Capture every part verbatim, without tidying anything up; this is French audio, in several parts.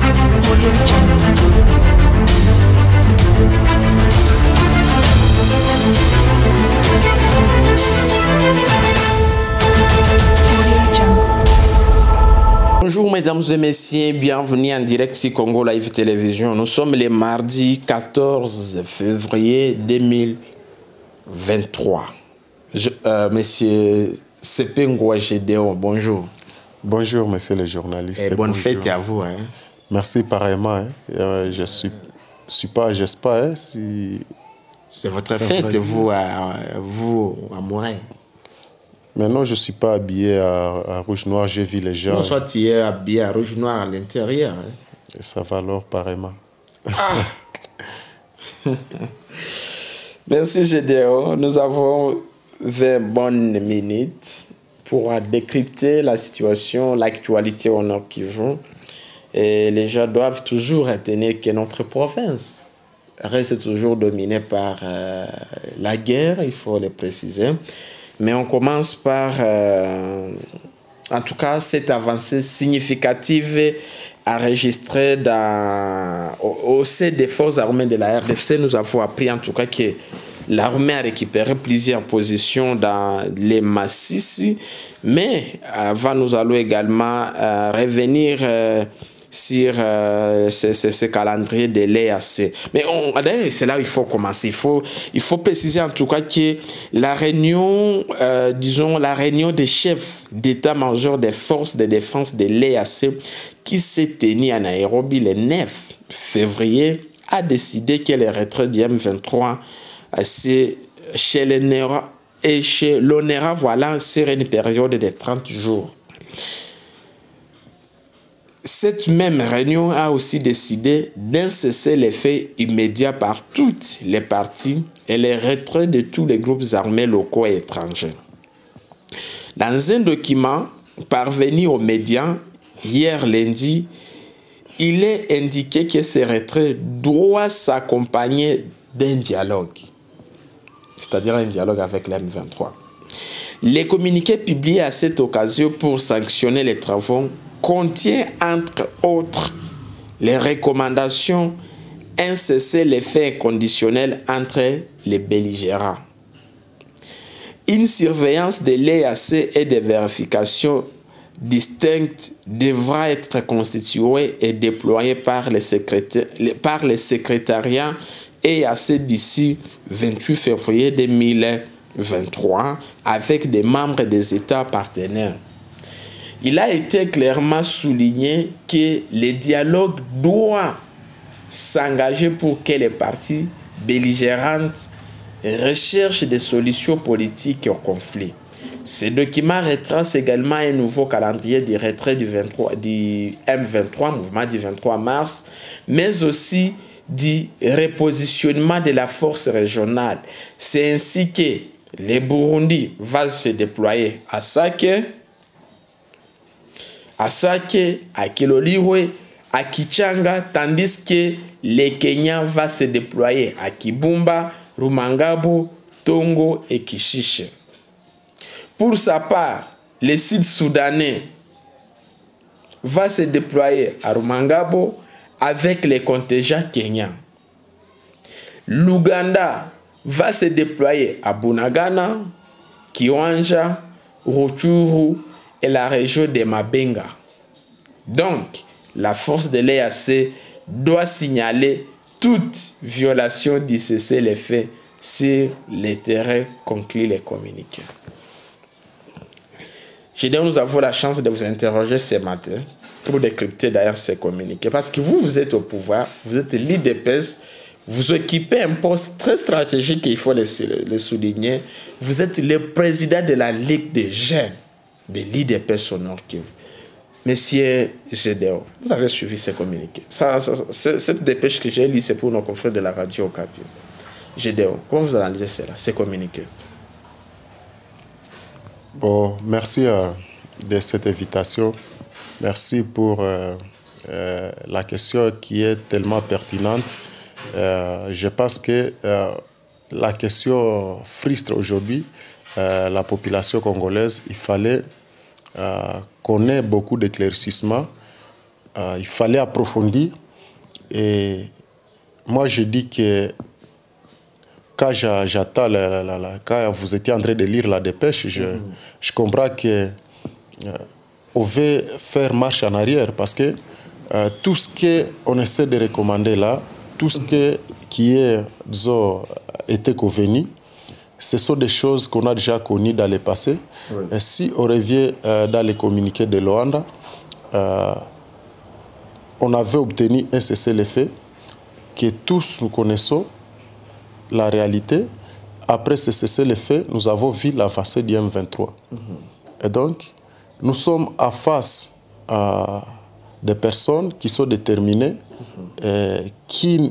Bonjour mesdames et messieurs, bienvenue en direct sur Congo Live Télévision. Nous sommes le mardi quatorze février deux mille vingt-trois. Je, euh, monsieur Sepengwa Gédéon, bonjour. Bonjour monsieur le journaliste. Et bonne bonjour. fête à vous. Hein. Merci pareillement. Hein. Euh, je suis, suis pas, j'espère pas. Hein, si... C'est votre fête, vous à, vous à Morin. Maintenant, je ne suis pas habillé à, à rouge-noir, j'ai vu les gens. Non, soit tu es habillé à rouge-noir à l'intérieur. Hein. Et ça va alors pareillement. Ah. Merci Gédéon. Nous avons vingt bonnes minutes pour décrypter la situation, l'actualité au Nord Kivu. Et les gens doivent toujours retenir que notre province reste toujours dominée par euh, la guerre, il faut le préciser. Mais on commence par, euh, en tout cas, cette avancée significative enregistrée dans, au, au sein des forces armées de la R D C. Nous avons appris en tout cas que l'armée a récupéré plusieurs positions dans les Massissi. Mais avant, nous allons également euh, revenir euh, sur euh, ce, ce, ce calendrier de l'E A C. Mais c'est là où il faut commencer. Il faut, il faut préciser en tout cas que la réunion, euh, disons, la réunion des chefs d'état-major des forces de défense de l'E A C qui s'est tenue à Nairobi le neuf février a décidé que les retraits du M vingt-trois c'est chez l'ONERA et chez l'ONERA, voilà, sur une période de trente jours. Cette même réunion a aussi décidé d'un cessez-le-feu immédiat par toutes les parties et les retraits de tous les groupes armés locaux et étrangers. Dans un document parvenu aux médias hier lundi, il est indiqué que ces retraits doivent s'accompagner d'un dialogue, c'est-à-dire un dialogue avec l'M vingt-trois. Les communiqués publiés à cette occasion pour sanctionner les travaux contient entre autres les recommandations un cessez-le-feu inconditionnel entre les belligérants, une surveillance de l'E A C et des vérifications distinctes devra être constituée et déployée par les, par les secrétariats E A C d'ici vingt-huit février deux mille vingt-trois avec des membres des États partenaires. Il a été clairement souligné que le dialogue doit s'engager pour que les parties belligérantes recherchent des solutions politiques au conflit. Ce document retrace également un nouveau calendrier du retrait du, vingt-trois, du M vingt-trois, mouvement du vingt-trois mars, mais aussi du repositionnement de la force régionale. C'est ainsi que le Burundi va se déployer à Sake, à Sake, à Kilolirwe, à Kichanga, tandis que le Kenya va se déployer à Kibumba, Rumangabo, Tongo et Kishishe. Pour sa part, le Sud-Soudanais va se déployer à Rumangabo avec les contingents kenyans. L'Ouganda va se déployer à Bunagana, Kiwanja, Rutshuru et la région de Mabenga. Donc, la force de l'E A C doit signaler toute violation du cessez-le-feu sur les terrains, conclut les communiqués. Gédéon, nous avons la chance de vous interroger ce matin pour décrypter d'ailleurs ces communiqués. Parce que vous, vous êtes au pouvoir, vous êtes l'I D P S, vous occupez un poste très stratégique, il faut le, le souligner. Vous êtes le président de la Ligue des jeunes de l'I D P S au Nord Kivu. Monsieur Gédéon, vous avez suivi ces communiqués. Ça, ça, cette dépêche que j'ai lue, c'est pour nos confrères de la radio Okapi. Gédéon, comment vous analysez cela, ces communiqués? Bon, merci euh, de cette invitation. Merci pour euh, euh, la question qui est tellement pertinente. Euh, je pense que euh, la question frustre aujourd'hui euh, la population congolaise. Il fallait euh, qu'on ait beaucoup d'éclaircissements euh, il fallait approfondir. Et moi, je dis que quand j'attends, la, la, la, quand vous étiez en train de lire la dépêche, je, mm-hmm. je comprends que euh, on veut faire marche en arrière parce que euh, tout ce qu'on essaie de recommander là, tout ce que, qui est, disons, été convenu, ce sont des choses qu'on a déjà connues dans le passé. Oui. Et si on revient euh, dans les communiqués de Luanda, euh, on avait obtenu un cessez-le-feu que tous nous connaissons la réalité. Après ce cessez-le-feu, nous avons vu l'avancée du M vingt-trois. Mm-hmm. Et donc, nous sommes en face euh, des personnes qui sont déterminées, mm-hmm. et qui,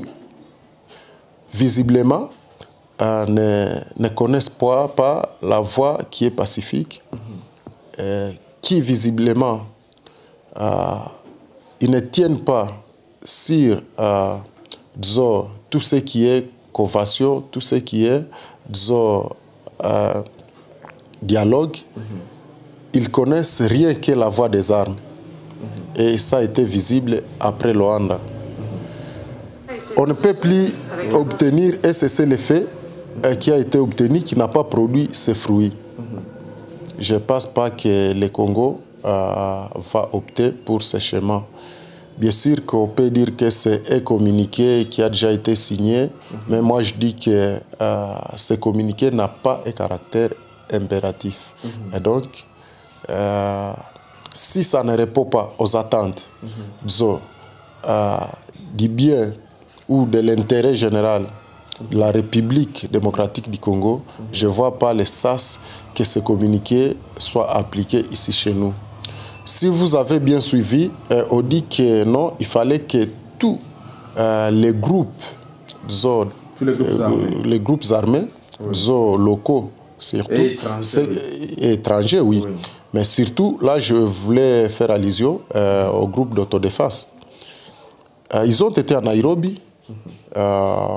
visiblement, euh, ne, ne connaissent pas, pas la voie qui est pacifique, mm-hmm. et qui, visiblement, euh, ils ne tiennent pas sur, euh, disons, tout ce qui est convention, tout ce qui est, disons, euh, dialogue. Mm-hmm. Ils connaissent rien que la voie des armes. Mm-hmm. Et ça a été visible après Luanda. Mm-hmm. On ne peut plus obtenir un cessez-le-feu euh, qui a été obtenu, qui n'a pas produit ses fruits. Mm-hmm. Je ne pense pas que le Congo euh, va opter pour ce chemin. Bien sûr qu'on peut dire que c'est un communiqué qui a déjà été signé, mm-hmm. mais moi je dis que euh, ce communiqué n'a pas un caractère impératif. Mm-hmm. Et donc, Euh, si ça ne répond pas aux attentes, mm-hmm. disons, euh, du bien ou de l'intérêt général de la République démocratique du Congo, mm-hmm. je ne vois pas le sens que ce communiqué soit appliqué ici chez nous. Si vous avez bien suivi, euh, on dit que non, il fallait que tous euh, les groupes, disons, tous les groupes armés, euh, les groupes armés oui. disons, locaux, surtout, et étrangers, et étrangers oui. oui. Mais surtout, là, je voulais faire allusion euh, au groupe d'autodéfense. Euh, ils ont été à Nairobi. Mm-hmm. euh,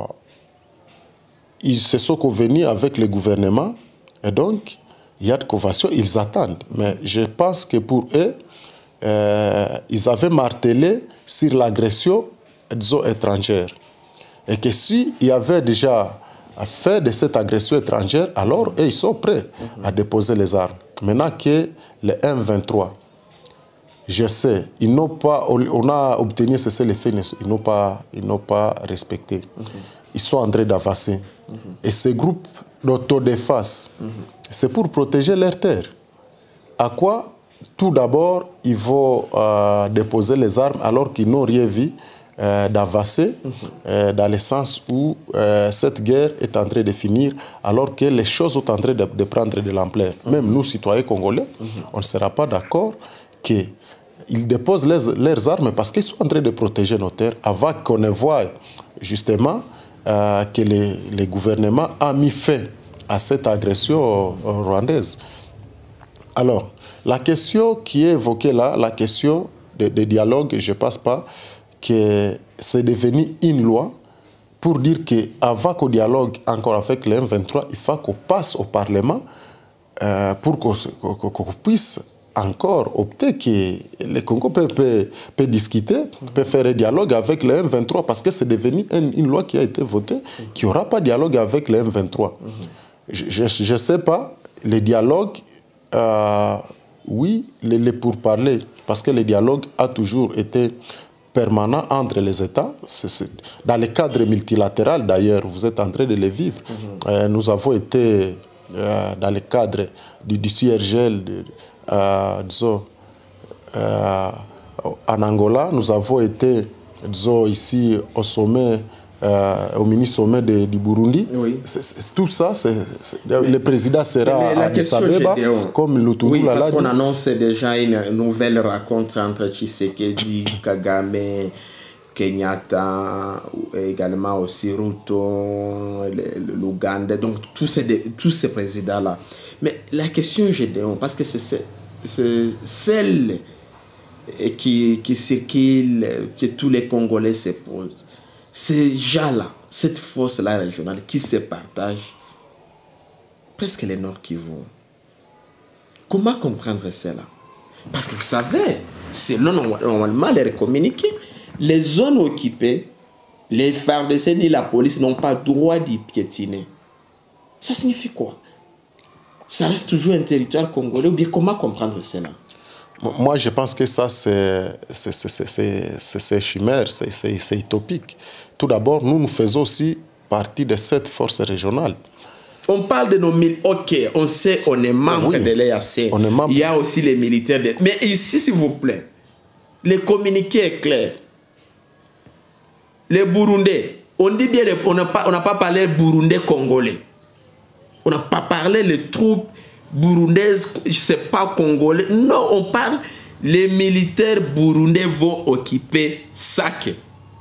ils se sont convenus avec le gouvernement. Et donc, il y a de conventions, ils attendent. Mais je pense que pour eux, euh, ils avaient martelé sur l'agression, disons, étrangère. Et que s'il y avait déjà affaire de cette agression étrangère, alors eux, ils sont prêts mm-hmm. à déposer les armes. Maintenant que le M vingt-trois, je sais, ils n'ont pas, on a obtenu ce cessez-le-feu, ils n'ont pas, ils n'ont pas respecté. Mm-hmm. Ils sont en train d'avancer. Mm-hmm. Et ces groupes d'autodéfense, mm-hmm. c'est pour protéger leurs terres. À quoi? Tout d'abord, ils vont euh, déposer les armes alors qu'ils n'ont rien vu euh, d'avancer mm-hmm. euh, dans le sens où euh, cette guerre est en train de finir alors que les choses sont en train de, de prendre de l'ampleur. Mm-hmm. Même nous, citoyens congolais, mm-hmm. on ne sera pas d'accord qu'ils déposent les, leurs armes parce qu'ils sont en train de protéger nos terres avant qu'on ne voie justement euh, que les, les gouvernements a mis fin à cette agression euh, rwandaise. Alors, la question qui est évoquée là, la question de, de dialogue, je ne pense pas que c'est devenu une loi pour dire qu'avant qu'on dialogue encore avec le M vingt-trois, il faut qu'on passe au Parlement euh, pour qu'on qu'on, qu'on puisse encore opter que le Congo peut, peut, peut discuter, peut faire un dialogue avec le M vingt-trois parce que c'est devenu une, une loi qui a été votée, qu'il n'y aura pas de dialogue avec le M vingt-trois. Mm-hmm. Je ne sais pas, les dialogues, euh, oui, les, les pourparlers, parce que le dialogue a toujours été permanent entre les États. C'est, c'est, dans le cadre multilatéral, d'ailleurs, vous êtes en train de le vivre. Mm-hmm. euh, nous avons été euh, dans le cadre du, du C I R G L, de, euh, disons, euh, en Angola, nous avons été, disons, ici au sommet, euh, au mini-sommet de, du Burundi. Oui. C'est, c'est, tout ça, c'est, c'est, le président sera à Addis Abeba, comme Lutundu l'a dit. Oui, parce qu'on dit. annonce déjà une nouvelle rencontre entre Tshisekedi, Kagame, Kenyatta, également aussi Ruto, l'Ouganda, donc tous ces, tous ces présidents-là. Mais la question Gédéon, parce que c'est, c'est celle qui, qui circule, que tous les Congolais se posent. Ces gens-là, cette force-là régionale qui se partage presque les Nord Kivu. Comment comprendre cela? Parce que vous savez, selon normalement les communiqués, les zones occupées, les F A R D C ni la police n'ont pas droit d'y piétiner. Ça signifie quoi? Ça reste toujours un territoire congolais, ou bien comment comprendre cela? Moi, je pense que ça, c'est chimère, c'est utopique. Tout d'abord, nous, nous faisons aussi partie de cette force régionale. On parle de nos militaires. Ok, on sait, on est membre oui, de l'E A C. Il y a aussi les militaires. De... Mais ici, s'il vous plaît, le communiqué est clair. Les Burundais, on dit bien, on n'a pas, on n'a pas parlé Burundais congolais. On n'a pas parlé les troupes burundaises, je ne sais pas, congolais. Non, on parle, les militaires burundais vont occuper Sake.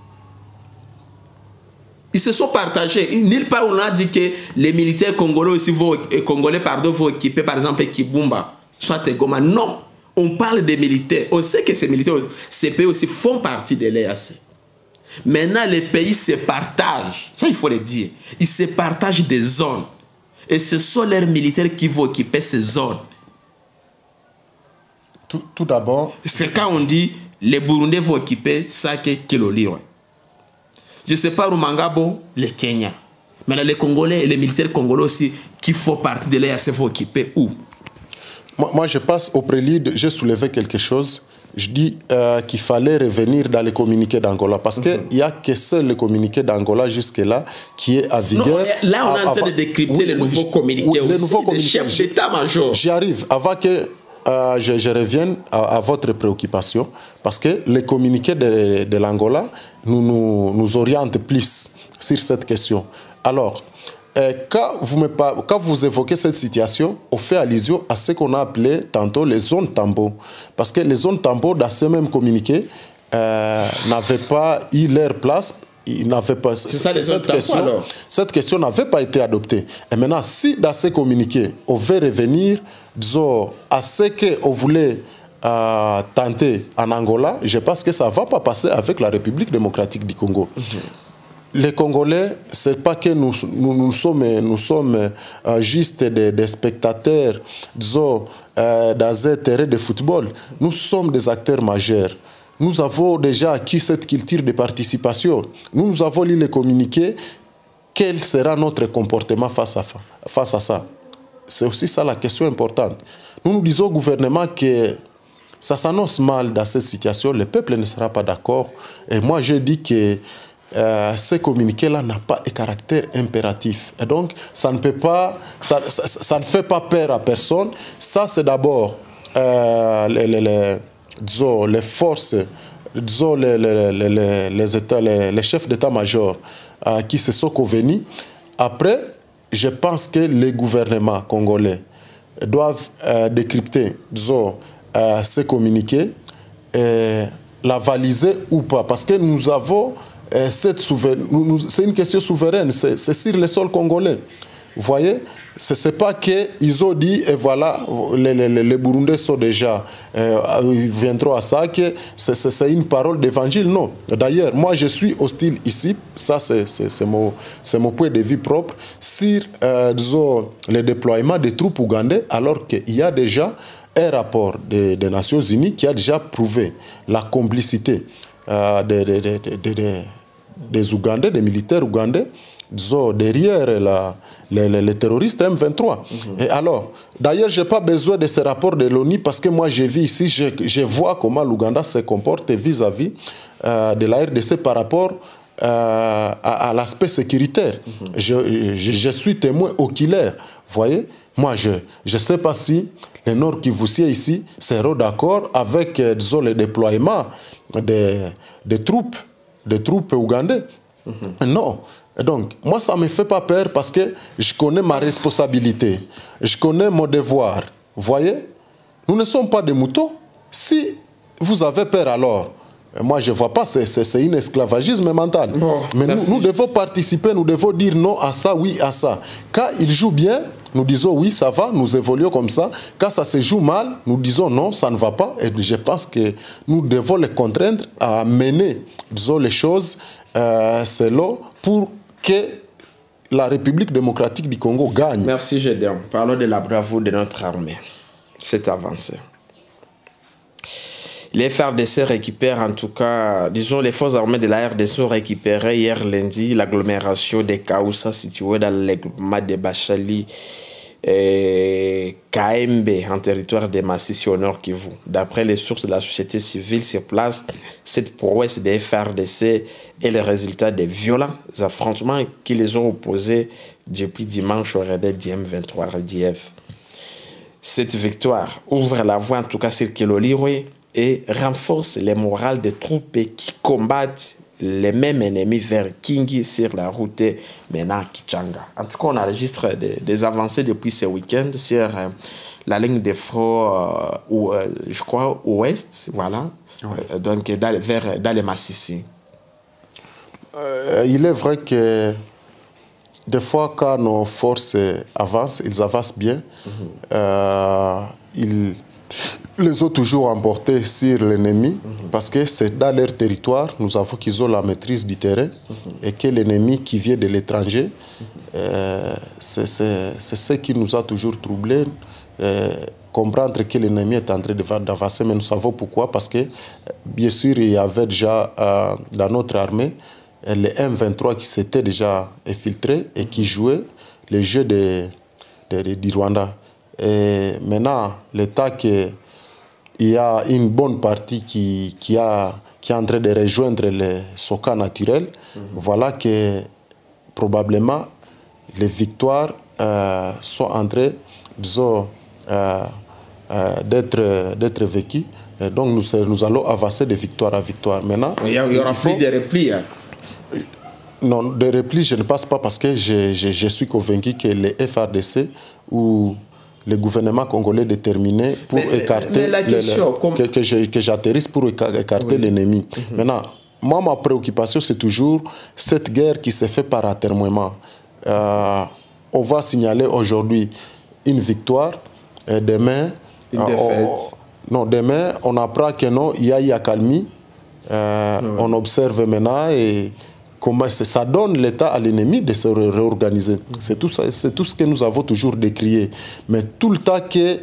Ils se sont partagés. Nulle part on a dit que les militaires congolais aussi vont, congolais, pardon, vont occuper par exemple Kibumba, soit Goma. Non, on parle des militaires. On sait que ces militaires, ces pays aussi font partie de l'E A C. Maintenant, les pays se partagent. Ça, il faut le dire. Ils se partagent des zones. Et ce sont leurs militaires qui vont occuper ces zones. Tout, tout d'abord... C'est quand on dit les Burundais vont occuper Sake Kiloliro. Je ne sais pas, Rumangabo, le Kenya. Mais les Congolais et les militaires congolais aussi qui font partie de l'E A C vont occuper où? Moi, moi, je passe au prélude, j'ai soulevé quelque chose. Je dis euh, qu'il fallait revenir dans les communiqués d'Angola. Parce qu'il mm-hmm. n'y a que seul le communiqué d'Angola jusque-là qui est à vigueur. Non, là, on est en train de décrypter oui, les nouveaux oui, communiqués oui, aussi, les nouveaux communiqués. Chefs d'état-major. J'y arrive. Avant que euh, je, je revienne à, à votre préoccupation, parce que les communiqués de, de l'Angola nous, nous, nous orientent plus sur cette question. Alors, Euh, quand, vous me par... quand vous évoquez cette situation, on fait allusion à ce qu'on a appelé tantôt les zones tambours. Parce que les zones tambours, dans ce même communiqué, euh, n'avaient pas eu leur place. Ils n'avaient pas... Ça, cette, question, alors. cette question n'avait pas été adoptée. Et maintenant, si dans ce communiqué, on veut revenir, disons, à ce qu'on voulait euh, tenter en Angola, je pense que ça ne va pas passer avec la République démocratique du Congo. Mm-hmm. Les Congolais, ce n'est pas que nous, nous, nous sommes, nous sommes euh, juste des, des spectateurs, disons, euh, dans un terrain de football. Nous sommes des acteurs majeurs. Nous avons déjà acquis cette culture de participation. Nous, nous avons lu les communiqués. Quel sera notre comportement face à, face à ça? C'est aussi ça la question importante. Nous nous disons au gouvernement que ça s'annonce mal dans cette situation. Le peuple ne sera pas d'accord. Et moi, je dis que Euh, ce communiqué-là n'a pas un caractère impératif. Et donc, ça ne peut pas, ça, ça, ça ne fait pas peur à personne. Ça, c'est d'abord euh, les, les, les, disons, les forces, disons, les, les, les, les, états, les, les chefs d'état-major euh, qui se sont convenus. Après, je pense que les gouvernements congolais doivent euh, décrypter, disons, euh, ce communiqué, et la valiser ou pas. Parce que nous avons c'est une question souveraine, c'est sur le sol congolais. Vous voyez, ce n'est pas qu'ils ont dit, et voilà, les, les, les Burundais sont déjà, euh, ils viendront à ça, que c'est une parole d'évangile. Non. D'ailleurs, moi, je suis hostile ici, ça c'est mon, mon point de vue propre, sur euh, disons, le déploiement des troupes ougandaises, alors qu'il y a déjà un rapport des, des Nations Unies qui a déjà prouvé la complicité euh, des, des, des, des, des, des Ougandais, des militaires ougandais, disons, derrière la, les, les, les terroristes M vingt-trois. Mm-hmm. Et alors, d'ailleurs, je n'ai pas besoin de ce rapport de l'ONU parce que moi, je vis ici, je, je vois comment l'Ouganda se comporte vis-à-vis euh, de la R D C par rapport euh, à, à l'aspect sécuritaire. Mm-hmm. je, je, je suis témoin oculaire. Vous voyez, moi, je ne sais pas si les Nord Kivusiens ici seront d'accord avec, euh, disons, le déploiement des, des troupes, des troupes ougandaises. Mm-hmm. Non. Donc, moi, ça ne me fait pas peur parce que je connais ma responsabilité. Je connais mon devoir. Vous voyez? Nous ne sommes pas des moutons. Si vous avez peur alors, moi, je ne vois pas, c'est un esclavagisme mental. Oh, mais nous, nous devons participer, nous devons dire non à ça, oui à ça. Quand il joue bien, nous disons oui, ça va, nous évoluons comme ça. Quand ça se joue mal, nous disons non, ça ne va pas. Et je pense que nous devons les contraindre à mener, disons, les choses euh, selon pour que la République démocratique du Congo gagne. Merci, Gédéon. Parlons de la bravoure de notre armée. C'est avancé. Les F R D C récupèrent en tout cas, disons, les forces armées de la R D C ont récupéré hier lundi l'agglomération de Kaoussa située dans le groupement de Bachali et K M B en territoire de Massissi au nord Kivu. D'après les sources de la société civile sur place, cette prouesse des F R D C est le résultat des violents affrontements qui les ont opposés depuis dimanche au rebelle du M vingt-trois R D F. Cette victoire ouvre la voie en tout cas sur Kilolirwe et renforce le moral des troupes qui combattent les mêmes ennemis vers Kingi sur la route maintenant Kichanga. En tout cas, on enregistre des, des avancées depuis ce week-end sur euh, la ligne de front, euh, ou, euh, je crois, ouest, voilà, ouais. euh, donc dans, vers, dans les Massissi. Euh, il est vrai que des fois, quand nos forces avancent, ils avancent bien. Mm-hmm. euh, ils les ont toujours emportés sur l'ennemi, mm-hmm. parce que c'est dans leur territoire, nous avons qu'ils ont la maîtrise du terrain, mm-hmm. et que l'ennemi qui vient de l'étranger, mm-hmm. euh, c'est ce qui nous a toujours troublés. Euh, comprendre que l'ennemi est en train d'avancer, mais nous savons pourquoi, parce que, bien sûr, il y avait déjà euh, dans notre armée le M vingt-trois qui s'était déjà infiltré et qui jouait le jeu de, de, de, du Rwanda. Et maintenant, l'État qu'il y a une bonne partie qui, qui, a, qui est en train de rejoindre les Soka naturels, mm-hmm. voilà que probablement les victoires euh, sont en train, disons, euh, euh, d'être vécues. Et donc nous, nous allons avancer de victoire à victoire. Maintenant, il y, a, il y aura plus de replis. Hein. Non, de repli, je ne passe pas parce que je, je, je suis convaincu que les F R D C ou le gouvernement congolais est déterminé pour mais, écarter, mais la question, le, comme... que, que j'atterrisse pour écarter oui. l'ennemi. Mm-hmm. Maintenant, moi, ma préoccupation, c'est toujours cette guerre qui se fait par atermoiement. Euh, on va signaler aujourd'hui une victoire et demain, une euh, défaite. On, non, demain, on apprend que non, il y a eu accalmie. Euh, oui. On observe maintenant et comment ça donne l'État à l'ennemi de se réorganiser. C'est tout, tout ce que nous avons toujours décrié. Mais tout le temps qu'il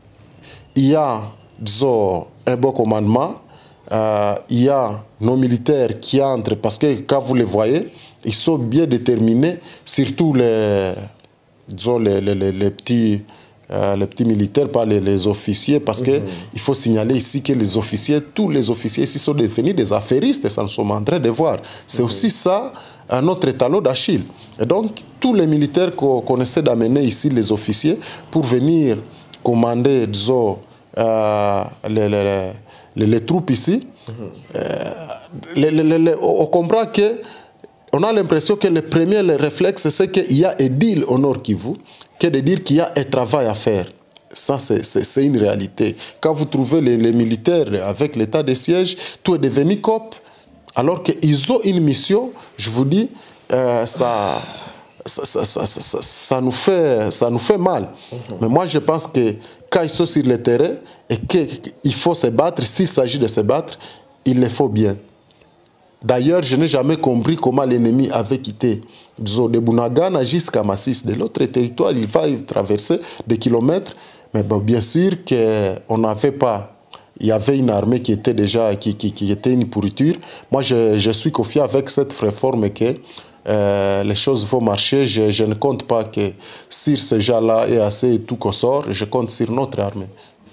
y a, disons, un bon commandement, euh, il y a nos militaires qui entrent, parce que quand vous les voyez, ils sont bien déterminés, surtout les, disons, les, les, les, les petits... Euh, les petits militaires, pas les, les officiers, parce mm-hmm. qu'il faut signaler ici que les officiers, tous les officiers ici sont devenus des affairistes, et ça nous sommes en train de voir. C'est mm-hmm. aussi ça, un autre talon d'Achille. Et donc, tous les militaires qu'on qu essaie d'amener ici, les officiers, pour venir commander, disons, euh, les, les, les, les troupes ici, mm-hmm. euh, les, les, les, on comprend que on a l'impression que le premier le réflexe, c'est qu'il y a un deal au Nord Kivu, que de dire qu'il y a un travail à faire. Ça, c'est une réalité. Quand vous trouvez les, les militaires avec l'état de siège, tout est devenu C O P, alors qu'ils ont une mission, je vous dis, euh, ça, ça, ça, ça, ça, ça, nous fait, ça nous fait mal. Mm-hmm. Mais moi, je pense que quand ils sont sur le terrain et qu'il faut se battre, s'il s'agit de se battre, il le faut bien. D'ailleurs, je n'ai jamais compris comment l'ennemi avait quitté, disons, de Bunagana jusqu'à Massis. De l'autre territoire, il va traverser des kilomètres. Mais bon, bien sûr qu'on n'avait pas... Il y avait une armée qui était déjà... qui, qui, qui était une pourriture. Moi, je, je suis confiant avec cette réforme que euh, les choses vont marcher. Je, je ne compte pas que sur ce genre-là et assez tout qu'on sort, je compte sur notre armée.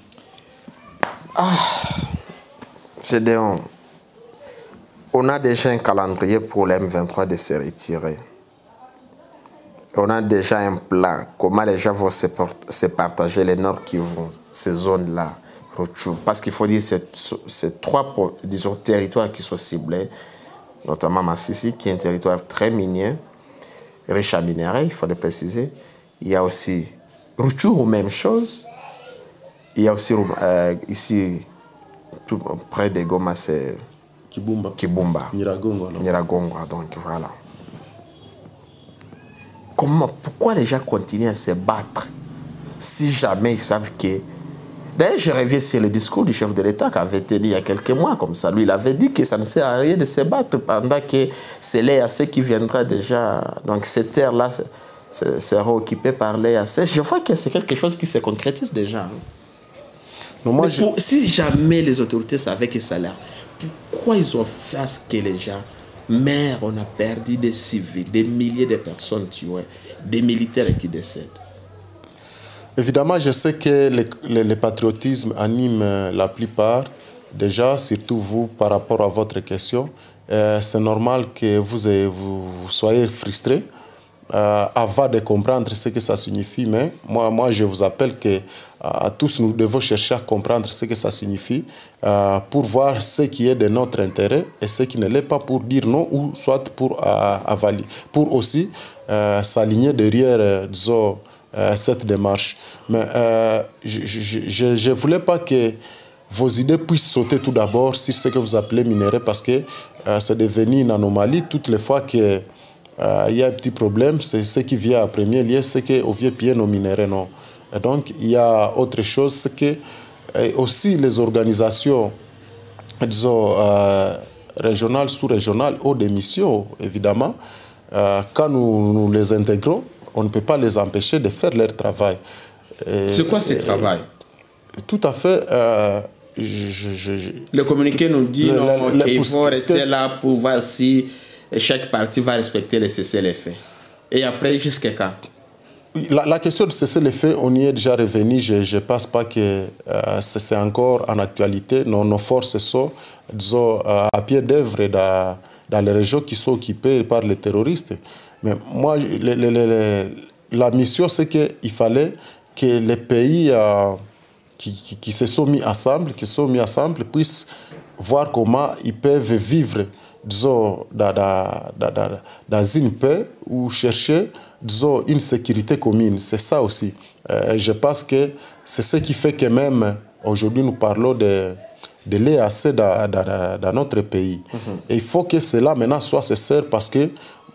Ah, c'est déon. On a déjà un calendrier pour le M vingt-trois de se retirer. On a déjà un plan, comment les gens vont se, se partager les Nord Kivu, ces zones-là. Parce qu'il faut dire que c'est trois, disons, territoires qui sont ciblés, notamment Massissi, qui est un territoire très minier, riche à minerais, il faut le préciser. Il y a aussi Rutshuru, même chose. Il y a aussi euh, ici, tout près de Goma, c'est Kibumba. Kibumba. Nyiragongo. Nyiragongo, donc voilà. Comment, pourquoi les gens continuent à se battre si jamais ils savent que... D'ailleurs, je reviens sur le discours du chef de l'État qui avait été dit il y a quelques mois comme ça. Lui, il avait dit que ça ne sert à rien de se battre pendant que c'est l'E A C qui viendra déjà... Donc cette terre-là sera occupée par l'E A C. Je vois que c'est quelque chose qui se concrétise déjà. Non, moi, Mais je... pour, si jamais les autorités savaient que ça l'air, pourquoi ils ont fait à ce que les gens meurent? On a perdu des civils, des milliers de personnes tuées, des militaires qui décèdent. Évidemment, je sais que le, le, le patriotisme anime la plupart. Déjà, surtout vous, par rapport à votre question, euh, c'est normal que vous, ayez, vous, vous soyez frustré euh, avant de comprendre ce que ça signifie. Mais moi, moi je vous appelle que à tous, nous devons chercher à comprendre ce que ça signifie euh, pour voir ce qui est de notre intérêt et ce qui ne l'est pas, pour dire non ou soit pour euh, avaler, pour aussi euh, s'aligner derrière, euh, disons, euh, cette démarche. Mais euh, je ne voulais pas que vos idées puissent sauter tout d'abord sur ce que vous appelez minerai, parce que euh, c'est devenu une anomalie. Toutes les fois qu'il euh, y a un petit problème, c'est ce qui vient en premier lieu, c'est qu'au vieux pied, nos minéraux, non. Et donc, il y a autre chose, c'est que euh, aussi les organisations, disons, euh, régionales, sous-régionales, ont des missions, évidemment. Euh, quand nous, nous les intégrons, on ne peut pas les empêcher de faire leur travail. C'est quoi ce travail? Tout à fait. Euh, je, je, je, le communiqué nous dit qu'il faut rester que, là pour voir si chaque partie va respecter les cessez-le-feu. Et après, jusqu'à quand? La, la question de cessez-le-feu, on y est déjà revenu. Je ne pense pas que euh, c'est encore en actualité. Nos, nos forces sont, disons, euh, à pied d'œuvre dans, dans les régions qui sont occupées par les terroristes. Mais moi, les, les, les, la mission, c'est qu'il fallait que les pays euh, qui, qui, qui se sont mis ensemble, qui sont mis ensemble, puissent voir comment ils peuvent vivre, disons, dans, dans, dans, dans une paix ou chercher, disons, une sécurité commune. C'est ça aussi. Euh, je pense que c'est ce qui fait que même aujourd'hui nous parlons de, de l'E A C dans, dans, dans notre pays. Mm-hmm. Et il faut que cela maintenant soit nécessaire, parce que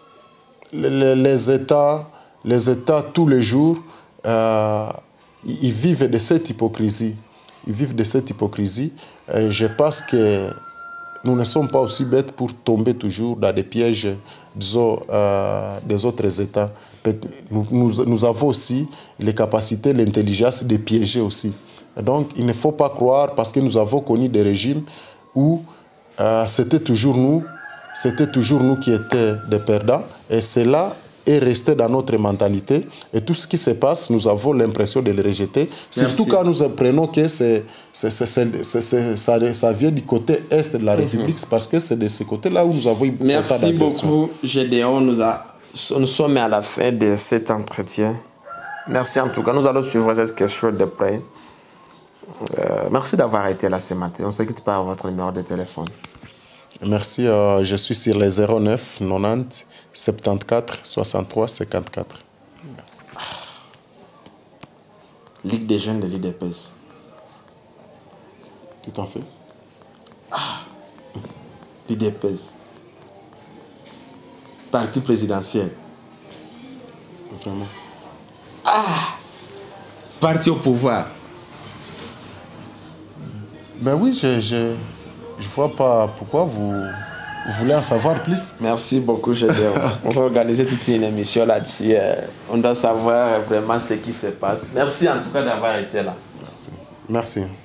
les, les États, les États tous les jours, euh, ils vivent de cette hypocrisie. Ils vivent de cette hypocrisie. Et je pense que nous ne sommes pas aussi bêtes pour tomber toujours dans des pièges, disons, euh, des autres États. Nous, nous, nous avons aussi les capacités, l'intelligence de piéger aussi. Et donc, il ne faut pas croire, parce que nous avons connu des régimes où euh, c'était toujours nous, c'était toujours nous qui étions des perdants. Et cela est resté dans notre mentalité. Et tout ce qui se passe, nous avons l'impression de le rejeter. Merci. Surtout quand nous apprenons que c'est, c'est, c'est, c'est, c'est, ça, ça vient du côté est de la République, mm-hmm. parce que c'est de ce côté-là où nous avons eu beaucoup d'agressions. Merci beaucoup, Gédéon. Nous, a, nous sommes à la fin de cet entretien. Merci en tout cas. Nous allons suivre cette question de près. Euh, merci d'avoir été là ce matin. On ne s'inquiète pas à votre numéro de téléphone. Merci. Euh, je suis sur les zéro neuf quatre-vingt-dix soixante-quatorze soixante-trois cinquante-quatre. Ligue des jeunes de l'I D P S. Tout en fait. Ah. L'I D P S. Parti présidentiel. Vraiment. Ah. Parti au pouvoir. Ben oui, je... je... Je ne vois pas pourquoi vous, vous voulez en savoir plus. Merci beaucoup, Gédéon. On va organiser toute une émission là-dessus. On doit savoir vraiment ce qui se passe. Merci en tout cas d'avoir été là. Merci. Merci.